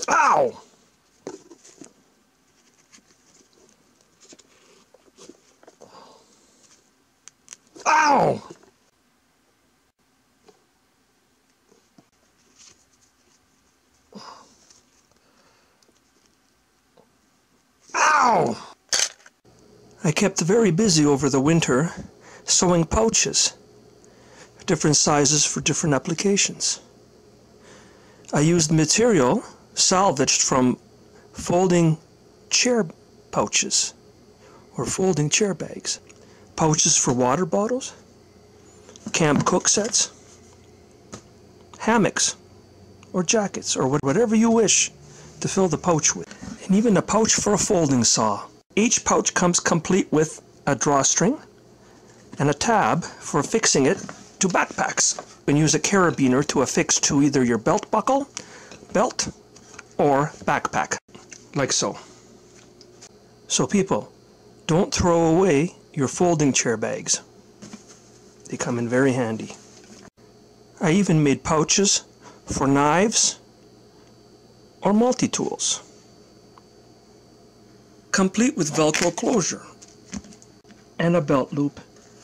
Ow! Ow! Ow! I kept very busy over the winter sewing pouches, different sizes for different applications. I used material salvaged from folding chair pouches or folding chair bags, pouches for water bottles, camp cook sets, hammocks or jackets or whatever you wish to fill the pouch with, and even a pouch for a folding saw. Each pouch comes complete with a drawstring and a tab for affixing it to backpacks. You can use a carabiner to affix to either your belt buckle, belt, or backpack, like so. So people, don't throw away your folding chair bags. They come in very handy. I even made pouches for knives or multi-tools, complete with Velcro closure and a belt loop.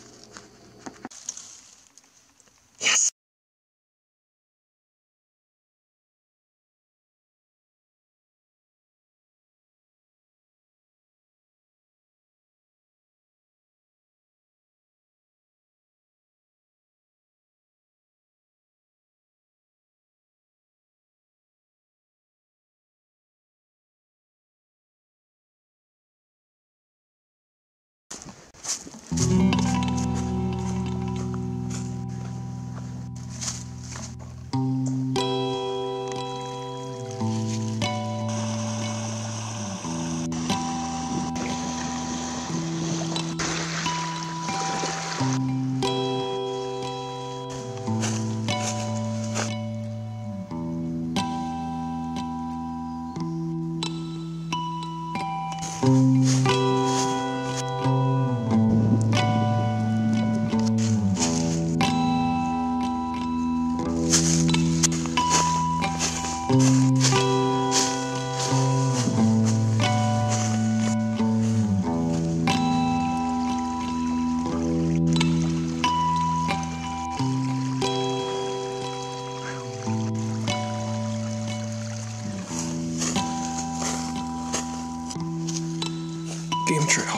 Yes! Game trail.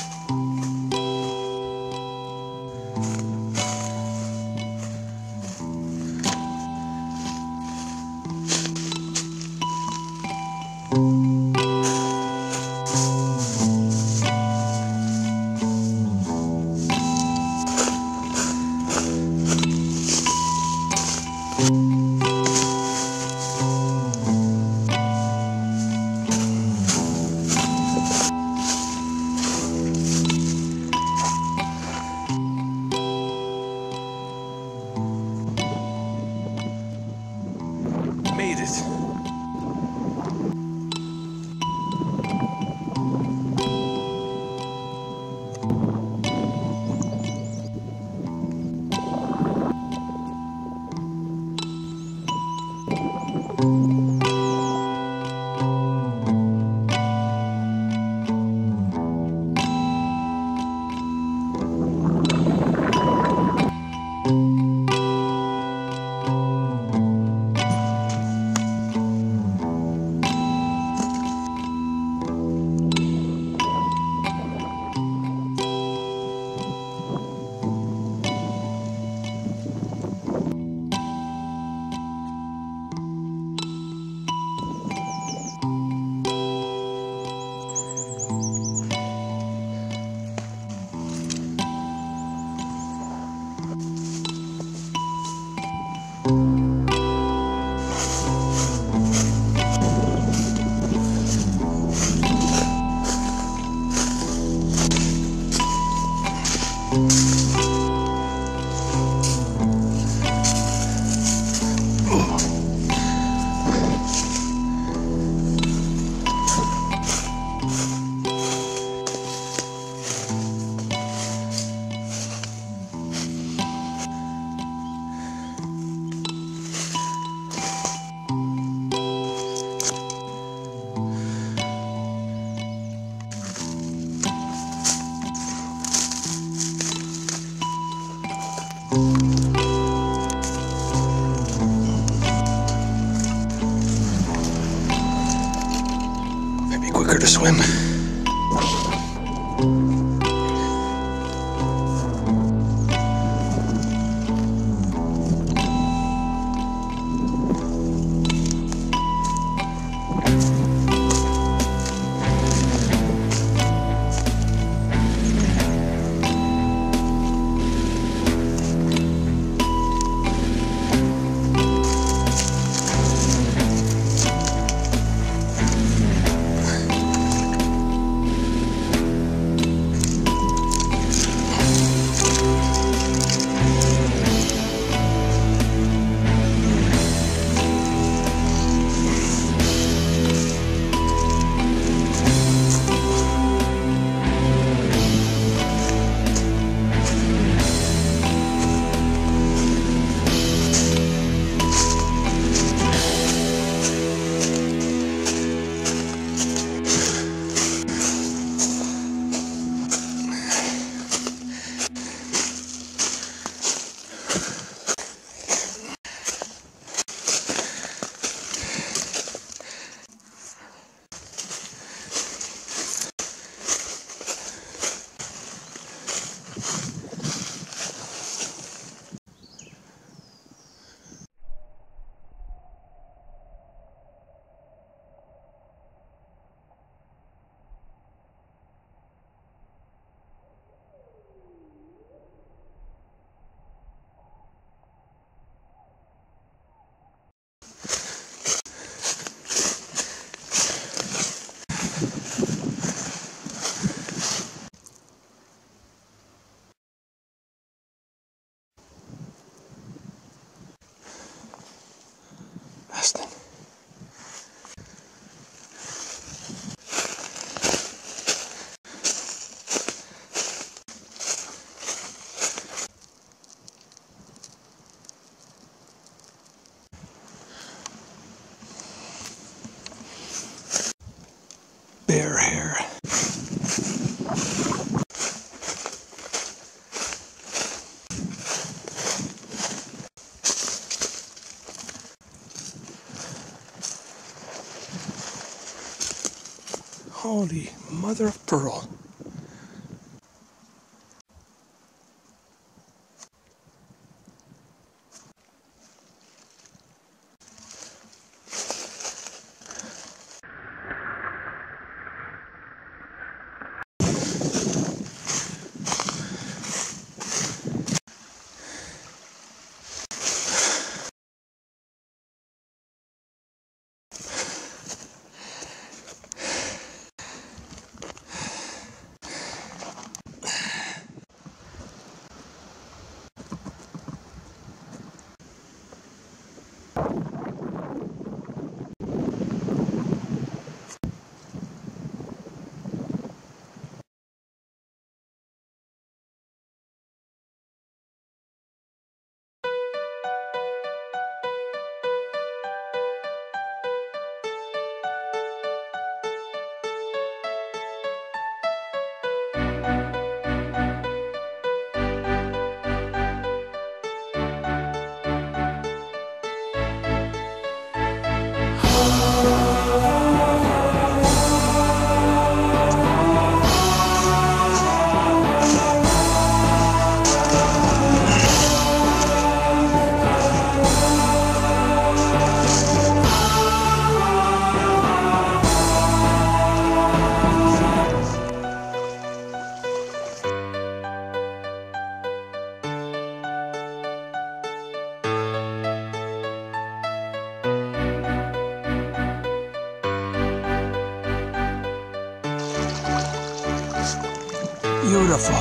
Made it. swim. Resting. Bear hair. Holy mother of pearl. Beautiful.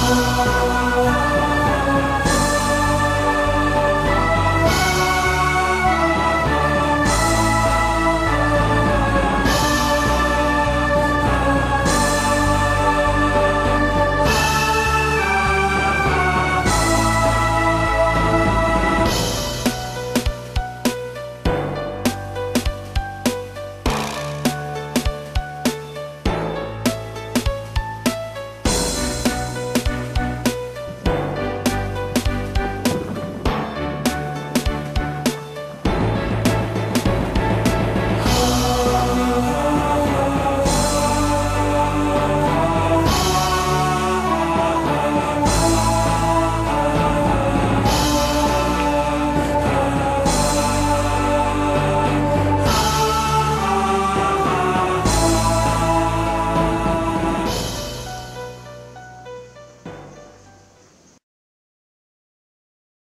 Love.